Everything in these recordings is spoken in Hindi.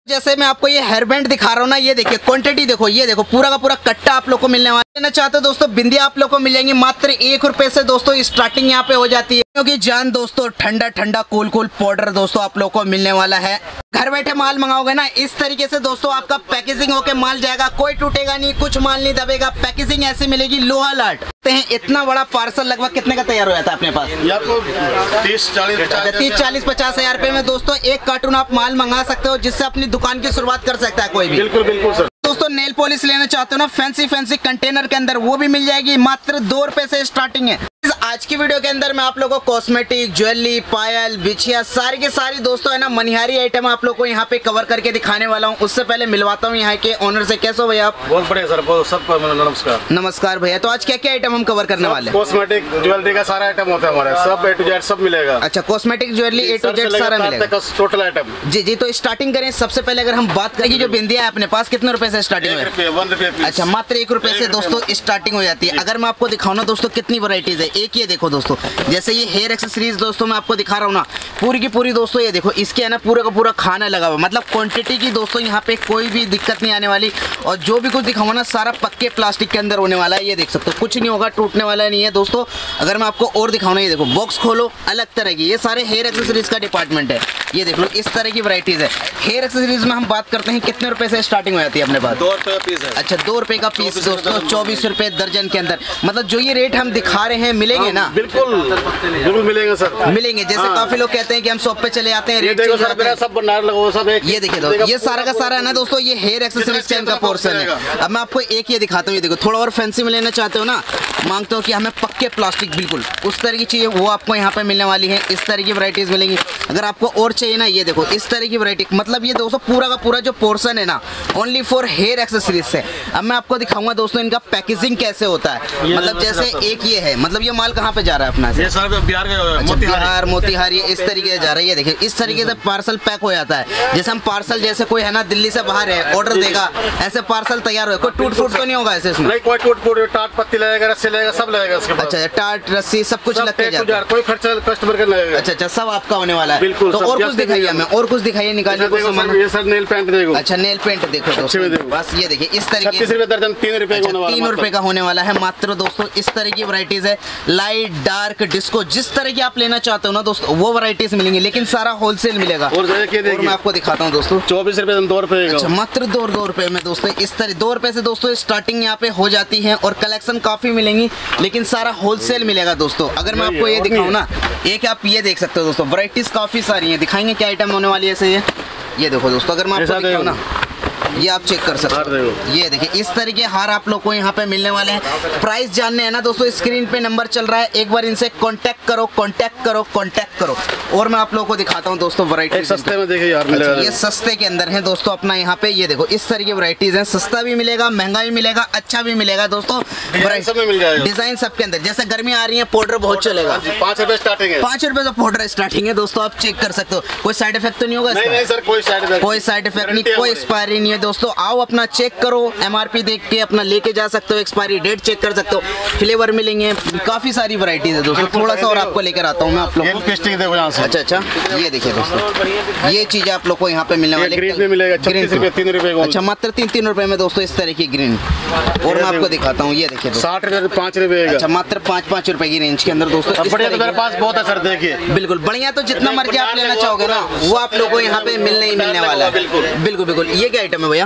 जैसे मैं आपको ये हेयर बैंड दिखा रहा हूँ ना, ये देखिए क्वांटिटी देखो, ये देखो पूरा का पूरा कट्टा आप लोग को मिलने वाला। लेना चाहते हो दोस्तों बिंदिया आप लोग को मिल जाएंगी मात्र 1 रुपए से दोस्तों स्टार्टिंग यहाँ पे हो जाती है। क्योंकि जान दोस्तों ठंडा ठंडा कूल कूल पाउडर दोस्तों आप लोग को मिलने वाला है। घर बैठे माल मंगाओगे ना इस तरीके से दोस्तों आपका पैकेजिंग होके माल जाएगा, कोई टूटेगा नहीं, कुछ माल नहीं दबेगा। पैकेजिंग ऐसी मिलेगी लोहा लाट। इतना बड़ा पार्सल लगभग कितने का तैयार हो जाता है अपने पास? 30-40-50 हजार रुपए में दोस्तों एक कार्टून आप माल मंगा सकते हो, जिससे अपनी दुकान की शुरुआत कर सकता है कोई भी। बिल्कुल बिल्कुल सर। दोस्तों नेल पॉलिश लेना चाहते हो ना फैंसी कंटेनर के अंदर, वो भी मिल जाएगी मात्र 2 रुपए से स्टार्टिंग है। आज की वीडियो के अंदर मैं आप लोगों को कॉस्मेटिक, ज्वेलरी, पायल, बिछिया सारी के सारी दोस्तों है ना मनिहारी आइटम आप लोग को यहाँ पे कवर करके दिखाने वाला हूँ। उससे पहले मिलवाता हूँ यहाँ के ओनर से। कैसे हो भैया आप? बहुत बढ़िया सर, बहुत सबको नमस्कार। नमस्कार भैया। तो आज क्या क्या आइटम हम कवर करने वाले हैं? कॉस्मेटिक ज्वेलरी का सारा आइटम होता है हमारे, सब A to Z सब मिलेगा। अच्छा, cosmetic jewellery A to Z सारा मिलेगा, टोटल आइटम। जी जी। तो स्टार्टिंग करें सबसे पहले, अगर हम बात करें जो बिंदिया है अपने पास कितने रुपए से स्टार्टिंग है? 1 रुपए। अच्छा, मात्र 1 रुपए से दोस्तों स्टार्टिंग हो जाती है। अगर मैं आपको दिखाऊं ना दोस्तों कितनी वैरायटीज है, एक ये देखो दोस्तों, जैसे ये हेयर एक्सेसरीज दोस्तों मैं आपको दिखा रहा हूँ ना, पूरी की पूरी दोस्तों ये देखो, इसके है ना पूरा का पूरा खाना लगा हुआ, मतलब क्वांटिटी की दोस्तों यहाँ पे कोई भी दिक्कत नहीं आने वाली। और जो भी कुछ दिखाऊंगा ना सारा पक्के प्लास्टिक के अंदर होने वाला है। ये देख सकते हो, कुछ नहीं होगा, टूटने वाला नहीं है दोस्तों। अगर मैं आपको और दिखाऊँ ना, ये देखो बॉक्स खोलो, अलग तरह की, ये सारे हेयर एक्सेसरीज का डिपार्टमेंट है। ये देख लो इस तरह की वैरायटीज है। हेयर एक्सेसरीज में हम बात करते हैं कितने रुपए से स्टार्टिंग हो जाती है अपने पास? 2 रुपए पीस है। अच्छा, 2 रुपए का पीस दोस्तों, 24 रुपए दर्जन के अंदर। मतलब जो ये रेट हम दिखा रहे हैं मिलेंगे ना? बिल्कुल बिल्कुल मिलेंगे सर, मिलेंगे। जैसे काफी लोग कहते हैं कि हम शॉप पे चले आते हैं, रेट देखो सर मेरा सब बनार लगा सब एक। ये देखिए दोस्तों, ये सारा का सारा है ना दोस्तों, ये हेयर एक्सेसरीज का इनका पोर्शन है। अब मैं आपको एक ये दिखाता हूँ, ये देखो थोड़ा और फैंसी में लेना चाहते हो ना, मांगते हो कि हमें पक्के प्लास्टिक बिल्कुल उस तरह की चीज़ें, वो आपको यहाँ पे मिलने वाली है। इस तरह की वैरायटीज मिलेंगी। अगर आपको और चाहिए ना, ये देखो इस तरह की वैरायटी, मतलब ये दोस्तों पूरा का पूरा जो पोर्शन है ना ओनली फॉर हेयर एक्सेसरीज से। अब मैं आपको दिखाऊंगा दोस्तों इनका पैकेजिंग कैसे होता है। मतलब जैसे एक ये है, मतलब ये माल कहाँ पे जा रहा है अपना? ये सर बिहार का, बिहार मोतिहारी इस तरीके से जा रही है। देखिए इस तरीके से पार्सल पैक हो जाता है। जैसे हम पार्सल, जैसे कोई है ना दिल्ली से बाहर है, ऑर्डर देगा, ऐसे पार्सल तैयार हो, कोई टूट फूट तो नहीं होगा ऐसे इसमें? नहीं, कोई टूट फूट, टाट पत्ती लगेगा, रस्सी लगेगा, सब लगेगा इसके बाद। अच्छा, टाट रस्सी सब कुछ लगते जाता है, कोई खर्चा कस्टमर का लगेगा। अच्छा, सब आपका होने वाला है। बिल्कुल। तो और कुछ दिखाइए हमें, और कुछ दिखाइए, निकालिए कुछ सामान। ये सर नेल पेंट देखो। अच्छा, नेल पेंट देखो दोस्तों, बस ये देखिए इस तरीके 36 रुपए दर्जन, 3 रुपए का होने वाला है। 3 रुपए का होने वाला है मात्र दोस्तों। इस तरह की वैरायटीज है, लाइट डार्क डिस्को, जिस तरह की आप लेना चाहते हो ना दोस्तों वो वैरायटीज मिलेंगी, लेकिन सारा होलसेल मिलेगा। और मैं आपको दिखाता हूँ दोस्तों, 24 रुपए 2 रुपए। अच्छा, मात्र 2 रुपए में दोस्तों इस तरह 2 रुपए से दोस्तों स्टार्टिंग यहाँ पे हो जाती है। और कलेक्शन काफी मिलेंगी, लेकिन सारा होलसेल मिलेगा दोस्तों। अगर मैं आपको ये दिखाऊँ ना, एक आप ये देख सकते हो दोस्तों, वैरायटीज काफी सारी है। दिखाएंगे क्या आइटम होने वाली है ऐसे? ये देखो दोस्तों, अगर मैं आपको दिखाऊँ ना, ये आप चेक कर सकते हो। ये देखिए इस तरह के हार आप लोग को यहाँ पे मिलने वाले हैं। प्राइस जानने हैं ना दोस्तों, स्क्रीन पे नंबर चल रहा है, एक बार इनसे कांटेक्ट करो, कांटेक्ट करो, कांटेक्ट करो। और मैं आप लोगों को दिखाता हूँ दोस्तों वैरायटी। सस्ते में देखिए यार मिलेगा। ये सस्ते के अंदर है दोस्तों अपना यहाँ पे। ये देखो इस तरह की वैरायटीज हैं, सस्ता भी मिलेगा, महंगा भी मिलेगा, अच्छा भी मिलेगा दोस्तों। सब में मिल जाएगा, डिजाइन सबके अंदर। जैसे गर्मी आ रही है, पाउडर बहुत चलेगा, 5 रुपए स्टार्टिंग है। 5 रुपए से पाउडर स्टार्टिंग है दोस्तों, आप चेक कर सकते हो। कोई साइड इफेक्ट तो नहीं होगा? नहीं सर, कोई साइड इफेक्ट, कोई साइड इफेक्ट नहीं, कोई एक्सपायरी नहीं है दोस्तों। आओ अपना चेक करो, MRP देख के अपना लेके जा सकते हो, एक्सपायरी डेट चेक कर सकते हो, फ्लेवर मिलेंगे, काफी सारी वैरायटीज है दोस्तों। थोड़ा सा और आपको लेकर आता हूँ मैं आप लोग। अच्छा अच्छा, ये देखिए दोस्तों, ये चीज आप लोग को यहाँ पे मिलने वाली ग्रीन में मिलेगा 36 रुपए 3 रुपए। अच्छा, मात्र 3 रुपए में दोस्तों इस तरह की ग्रीन। और मैं आपको दिखाता हूँ, ये देखिए 60 रुपए 5 रुपए। अच्छा, मात्र 5 रुपए की रेंज के अंदर दोस्तों। बढ़िया तो मेरे पास बहुत है सर, देखिए बिल्कुल बढ़िया। तो जितना मर्जी आप लेना चाहोगे ना वो आप लोगों को यहाँ पे मिलने ही मिलने वाला है। बिल्कुल बिल्कुल। ये क्या आइटम है भैया?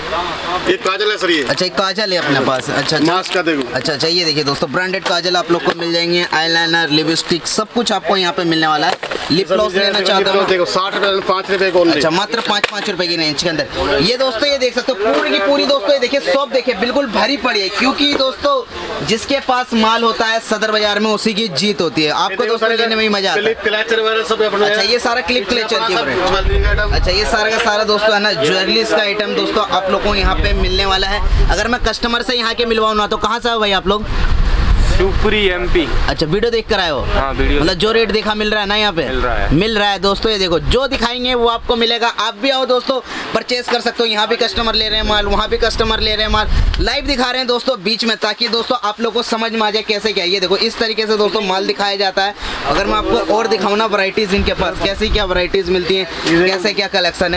ये काजल है सर। ये अच्छा, एक काजल है अपने पास। अच्छा मास्क का देखो। अच्छा, ये देखिए दोस्तों ब्रांडेड काजल आप लोग को मिल जाएंगे, आईलाइनर, लिपस्टिक सब कुछ आपको यहाँ पे मिलने वाला है। लिप ग्लॉस लेना चाहते हो देखो 60 रुपए 5 रुपए को। अच्छा, मात्र 5 रुपए की रेंज के अंदर। ये दोस्तों ये देख सकते हो पूरी की पूरी दोस्तों, ये देखिए शॉप देखिए बिल्कुल भरी पड़ी है, क्योंकि दोस्तों जिसके पास माल होता है सदर बाजार में उसी की जीत होती है। आपको दोस्तों लेने में ही मजा आता है। अच्छा, ये सारा क्लिप क्लेचर की। अच्छा, ये सारा का सारा दोस्तों है ना ज्वेलरीज का आइटम दोस्तों आप लोगों को यहाँ पे मिलने वाला है। अगर मैं कस्टमर से यहाँ के मिलवाऊँ ना तो कहाँ से आओ भाई आप लोग? शिवपुरी MP। अच्छा, वीडियो देख कर आए हो? हाँ, वीडियो। मतलब जो रेट देखा मिल रहा है ना यहाँ पे? मिल रहा है दोस्तों। ये देखो, जो दिखाएंगे वो आपको मिलेगा। आप भी आओ दोस्तों, परचेज कर सकते हो। यहाँ भी कस्टमर ले रहे हैं माल, वहाँ भी कस्टमर ले रहे हैं माल, लाइव दिखा रहे हैं दोस्तों बीच में, ताकि दोस्तों आप लोग को समझ में आ जाए कैसे क्या। ये देखो, इस तरीके से दोस्तों माल दिखाया जाता है। अगर मैं आपको और दिखाऊँ ना वैरायटीज इनके पास कैसी क्या वैरायटीज मिलती हैं, कैसे क्या कलेक्शन है।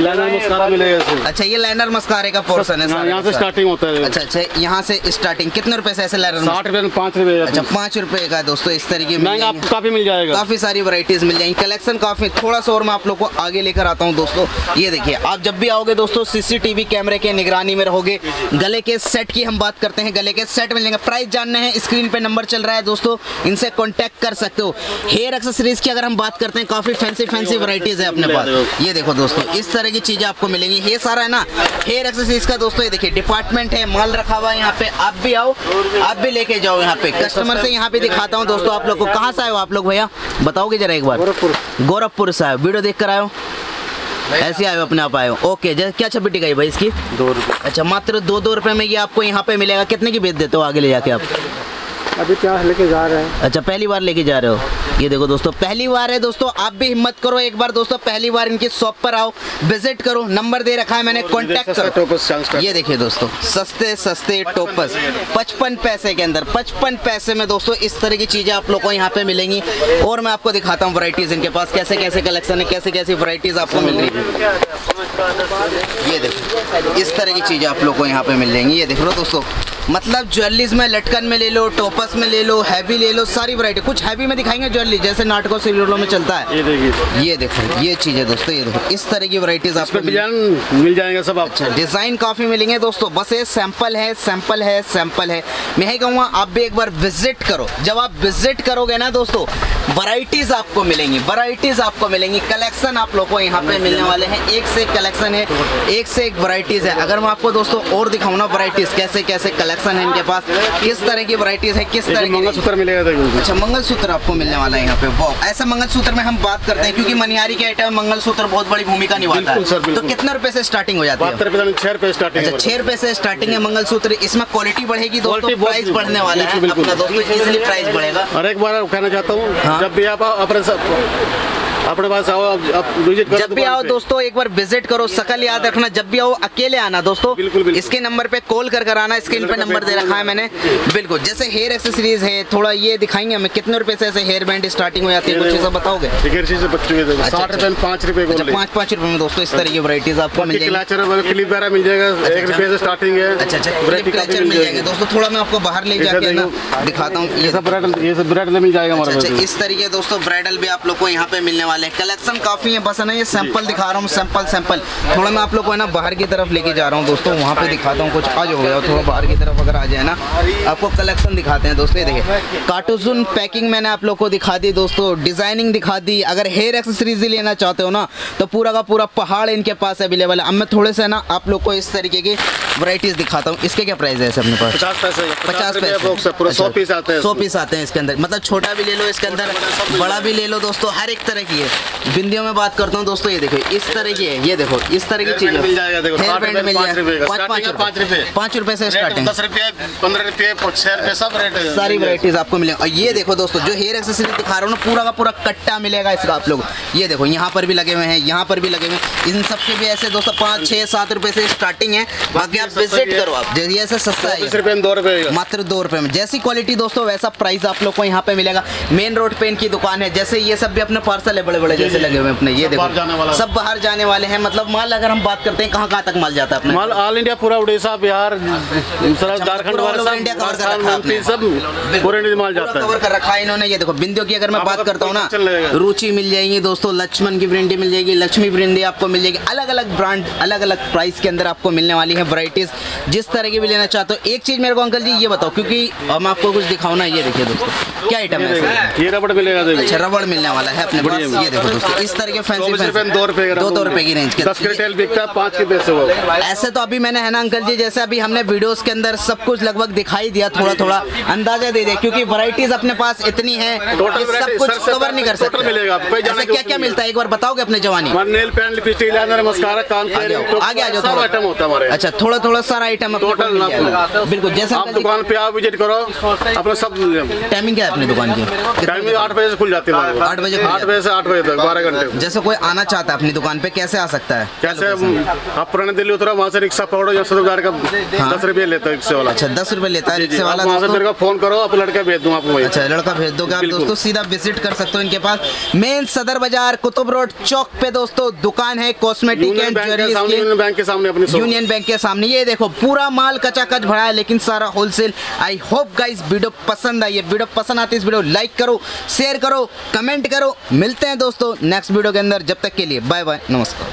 अच्छा, ये लाइनर मस्कारे का पोर्शन है, यहाँ से स्टार्टिंग होता है। अच्छा, यहाँ से स्टार्टिंग कितने रुपए से ऐसे लाइनर? 60 रुपए में 5 रुपए। अच्छा, 5 रुपए का दोस्तों इस तरीके आपको काफी मिल जाएगा। काफी सारी वैरायटीज मिल जाएंगी, कलेक्शन काफी। थोड़ा सा और मैं आप लोग को आगे लेकर आता हूँ दोस्तों। ये देखिए, आप जब भी आओगे दोस्तों CCTV कैमरे के निगरानी में रहोगे। गले के सेट की हम बात करते हैं, गले के सेट मिलेंगे। प्राइस जानना है, स्क्रीन पे नंबर चल रहा है दोस्तों, इनसे कॉन्टेक्ट कर सकते हो। हेयर एक्सेसरीज की अगर हम बात करते हैं, काफी फैंसी वैरायटीज है अपने पास। ये देखो दोस्तों, इस तरह की चीजें आपको मिलेंगी। ये सारा है ना हेयर एक्सेसरीज का दोस्तों। ये देखिए, डिपार्टमेंट है, माल रखा हुआ है यहाँ पे। आप भी आओ, आप भी लेके जाओ यहाँ पे। कस्टमर से यहाँ पे दिखाता हूँ दोस्तों आप लोग को। कहाँ से आए हो आप लोग भैया, बताओगे जरा एक बार? गोरखपुर से आए हो, वीडियो देख कर आए हो? ऐसे आए हो, अपने आप आए हो? ओके, क्या छपी टिकाई भाई इसकी? 2 रुपए। अच्छा, मात्र 2 रुपए में ये आपको यहाँ पे मिलेगा। कितने की बेच देते हो आगे ले जाके आप? अभी क्या लेके जा रहे हैं? अच्छा, पहली बार लेके जा रहे हो। ये देखो दोस्तों, पहली बार है दोस्तों। आप भी हिम्मत करो एक बार दोस्तों, पहली बार इनकी शॉप पर आओ, विजिट करो। नंबर दे रखा है मैंने, कॉन्टेक्ट करो। ये देखिए दोस्तों, सस्ते टोपस 55 पैसे के अंदर, 55 पैसे में दोस्तों इस तरह की चीजें आप लोग को यहाँ पे मिलेंगी। और मैं आपको दिखाता हूँ वैरायटीज इनके पास कैसे कैसे कलेक्शन है, कैसे कैसी वैरायटीज आपको मिल रही है। ये देखो, इस तरह की चीजें आप लोग को यहाँ पे मिल जाएंगी। ये देख लो दोस्तों, मतलब ज्वेलरीज में, लटकन में ले लो, टोपस में ले लो, हैवी ले लो, सारी वैरायटी। कुछ हैवी में दिखाएंगे ज्वेलरी, जैसे नाटकों सीरियलों में चलता है। ये देखिए, ये देखो, ये चीजें दोस्तों। ये देखो, इस तरह की वैरायटीज आपको मिल जाएंगे सब। अच्छा, डिजाइन काफी मिलेंगे दोस्तों। बस ये सैंपल है, सैंपल है, सैंपल है। मैं ही कहूँगा आप भी एक बार विजिट करो। जब आप विजिट करोगे ना दोस्तों, वैरायटीज आपको मिलेंगी, वैरायटीज आपको मिलेंगी। कलेक्शन आप लोग को यहाँ पे मिलने वाले हैं। एक से एक कलेक्शन है, एक से एक वैरायटीज है। अगर मैं आपको दोस्तों और दिखाऊँ ना वैरायटीज कैसे कैसे कलेक्शन है इनके पास, किस तरह की वैरायटीज है, किस तरह की। मंगलसूत्र मिलेगा। अच्छा, मंगलसूत्र आपको मिलने वाला है यहाँ पे। वो ऐसा मंगलसूत्र में हम बात करते हैं, क्योंकि मनिहारी के आइटम मंगलसूत्र बहुत बड़ी भूमिका निभाता है। तो कितने रुपए से स्टार्टिंग हो जाती है? 6 रुपए स्टार्टिंग। अच्छा, 6 रुपए से स्टार्टिंग है मंगलसूत्र। इसमें क्वालिटी बढ़ेगी दोस्तों, प्राइस बढ़ने वाला है अपना दोस्तों, इजीली प्राइस बढ़ेगा। और एक बार कहना चाहता हूँ, जब भी आप अपने पास आओ, आप विजिट करो। जब भी आओ दोस्तों, एक बार विजिट करो। शकल याद रखना, जब भी आओ अकेले आना दोस्तों। बिल्कुल। इसके नंबर पे कॉल कर आना, स्क्रीन पे नंबर दे रखा है मैंने। बिल्कुल। जैसे हेयर एक्सेसरीज है, थोड़ा ये दिखाएंगे हमें कितने रुपए से ऐसे हेयर बैंड स्टार्टिंग हो जाती है, कुछ चीज़ बताओगे? 60 रुपए 5 रुपए। 5 रुपए में दोस्तों इस तरह की वैरायटीज आपको मिल जाएगी। क्लिप वगैरह मिल जाएगा, 1 रुपए से स्टार्टिंग है। अच्छा, क्लचर मिल जाएंगे दोस्तों। थोड़ा मैं आपको बाहर ले जाके ना दिखाता हूँ। ये सब ब्राइडल मिल जाएगा हमारे। अच्छा, इस तरीके दोस्तों ब्राइडल भी आप लोग को यहाँ पे मिलने वाले हैं। कलेक्शन काफी है, बस है ना ये सैंपल दिखा रहा हूँ, सैंपल। थोड़ा मैं आप लोग को है ना बाहर की तरफ लेके जा रहा हूँ दोस्तों, वहाँ पे दिखाता हूँ कुछ। आज हो गया थोड़ा बाहर की तरफ अगर आ जाए ना, आपको कलेक्शन दिखाते हैं दोस्तों। ये देखिए, कार्टून पैकिंग मैंने आप लोग को दिखा दी दोस्तों, डिजाइनिंग दिखा दी। अगर हेयर एक्सेसरीज लेना चाहते हो ना, तो पूरा का पूरा पहाड़ इनके पास अवेलेबल है। अब मैं थोड़े से ना आप लोग को इस तरीके की वैरायटीज दिखाता हूँ। इसके क्या प्राइस है अपने पास? 50 पैसे। 100 पीस आते हैं। 100 पीस आते हैं इसके अंदर, मतलब छोटा भी ले लो इसके अंदर, बड़ा भी ले लो दोस्तों, हर एक तरह की है। बिंदियों में बात करता हूँ दोस्तों, ये देखो इस तरह की है। ये देखो इस तरह की चीज मिल जाएगा। देखो, हेयर बैंड मिल जाएगा 5 रुपए से स्टार्टिंग। 10 रुपए, 15 रुपए, 6 रुपए, सब रेट है। सारी वैरायटीज आपको मिलेंगी। और ये देखो दोस्तों, जो हेयर एक्सेसरी दिखा रहा हूँ ना, पूरा का पूरा कट्टा मिलेगा इसका आप लोग। ये देखो, यहाँ पर भी लगे हुए हैं, यहाँ पर भी लगे हुए हैं। इन सबके भी ऐसे दोस्तों 5, 6, 7 रुपए से स्टार्टिंग है। बाकी आप विजिट करो, आप जैसे ऐसे सस्ता है, 2 रुपए, मात्र 2 रुपए में। जैसी क्वालिटी दोस्तों वैसा प्राइस आप लोग को यहाँ पे मिलेगा। मेन रोड पे इनकी दुकान है। जैसे ये सब भी अपने पार्सल है, बड़े बड़े जैसे लगे हुए अपने। ये देखो, सब बाहर जाने वाले हैं। मतलब माल अगर हम बात करते हैं, कहाँ तक माल जाता है अपना? माल ऑल इंडिया, पूरा उड़ीसा, बिहार, झारखंड, सब पूरे इंडिया माल जाता है, कवर कर रखा है इन्होंने। ये देखो, बिंदियों की अगर मैं बात करता हूँ ना, रुचि मिल जाएगी दोस्तों, लक्ष्मण की ब्रांडी मिल जाएगी, लक्ष्मी ब्रांडी आपको मिल जाएगी। अलग अलग ब्रांड, अलग अलग प्राइस के अंदर आपको मिलने वाली है वैरायटीज, जिस तरह की भी लेना चाहते हो। एक चीज मेरे को अंकल जी ये बताओ, क्योंकि मैं आपको कुछ दिखाऊँ ना। ये देखिए दोस्तों, क्या आइटम है? ये रबड़ मिलेगा। अच्छा, रबड़ मिलने वाला है अपने पास। ये देखो दोस्तों, इस तरह के फैंसी 2 रुपए की रेंज के 10 के रिटेल बिकता है, 5 के बेचे वो। ऐसे तो अभी मैंने है ना अंकल जी, जैसे अभी हमने वीडियोस के अंदर सब कुछ लगभग दिखाई दिया, थोड़ा थोड़ा अंदाजा दे दिया, क्योंकि वैरायटीज अपने पास इतनी है सब कुछ कवर नहीं कर सकते। मिलेगा क्या क्या मिलता है एक बार बताओगे अपने जवानी? Nail paint, lipstick, liner, mascara, कान के आगे आ जाओ, सब आइटम होता है हमारे। अच्छा, थोड़ा थोड़ा सारा आइटम टोटल बिल्कुल। जैसे आप दुकान पे आप विजिट करो, अपना सब। टाइमिंग क्या है अपनी दुकान की? टाइमिंग 8 बजे से खुल जाती है। 8 बजे से 8 बजे तक 12 घंटे। जैसे कोई आना चाहता है अपनी दुकान पे, कैसे आ सकता है? कैसे? आप पुराने दिल्ली उतरा, वहाँ से रिक्शा पकड़ो, यहाँ से गाड़ी का 10 रुपये लेता है रिक्शा वाला। अच्छा, 10 रुपए लेता है रिक्शा वाला। वहाँ से मेरे को फोन करो, आप लड़का भेज दूँ आपको। अच्छा, लड़का भेज दोगे आप दोस्तों, सीधा विजिट कर सकते हो इनके पास। मेन सदर बाजार कुतुब रोड चौक पे दोस्तों दुकान है cosmetic and jewellery. Union Bank के सामने अपनी यूनियन बैंक के सामने। ये देखो पूरा माल कचाकच भरा है, लेकिन सारा wholesale. I hope guys video पसंद आई है। वीडियो पसंद आती है इस वीडियो लाइक करो, शेयर करो, कमेंट करो। मिलते हैं दोस्तों नेक्स्ट वीडियो के अंदर। जब तक के लिए बाय बाय, नमस्कार।